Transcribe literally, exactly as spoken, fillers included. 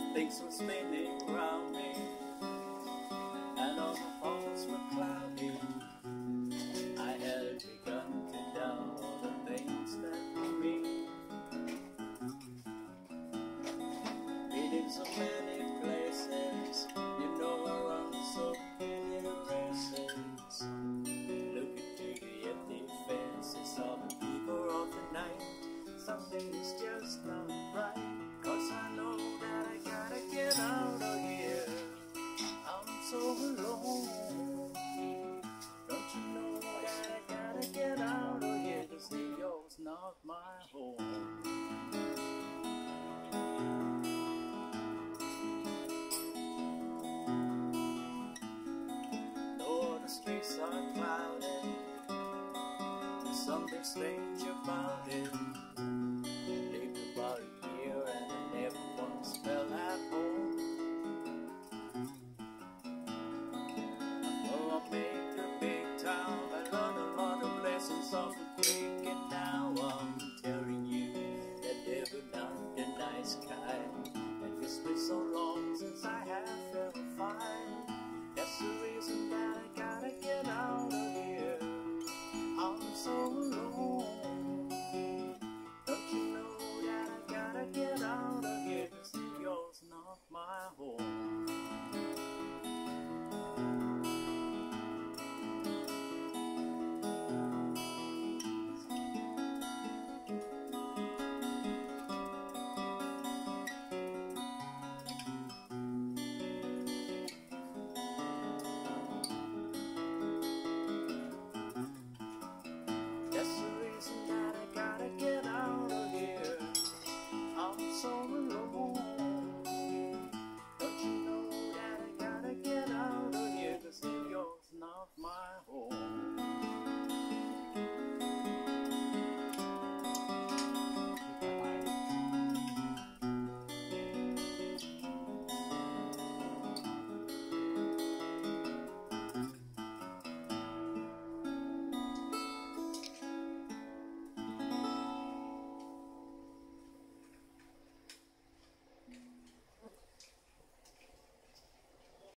Things were spinning around me, and all the thoughts were cloudy. I had begun to doubt the things that we mean. Been in so many places, you know I run so many races. Look into the empty faces of the people of the night. Something is just not right, 'cause I know that I gotta get out of here. I'm so alone. Don't you know that I gotta get out of here? 'Cause New York's not my home. Though the streets are clouded, there's something strange about it. Lived about a year and I never once felt at home. I know I made a big town, I learned a lot of lessons off the creek, and now I'm telling you that never not the nice kind. And it's been so long since I have felt fine. That's the reason that I gotta get out of here. I'm so alone. Don't you know that I gotta get out of here? 'Cause New York's not my home. That's the reason that I gotta get out of here. I'm so